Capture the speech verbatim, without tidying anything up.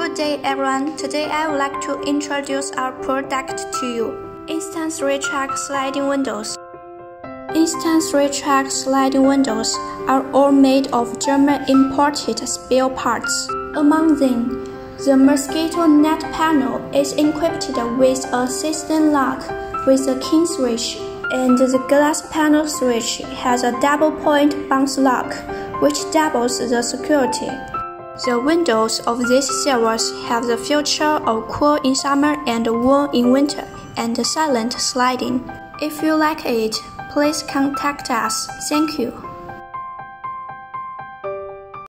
Good day everyone, today I would like to introduce our product to you, Instime three-track sliding windows. Instime three-track sliding windows are all made of German imported spare parts. Among them, the mosquito net panel is equipped with a system lock with a key switch, and the glass panel switch has a double-point bounce lock, which doubles the security. The windows of this series have the feature of cool in summer and warm in winter, and silent sliding. If you like it, please contact us. Thank you.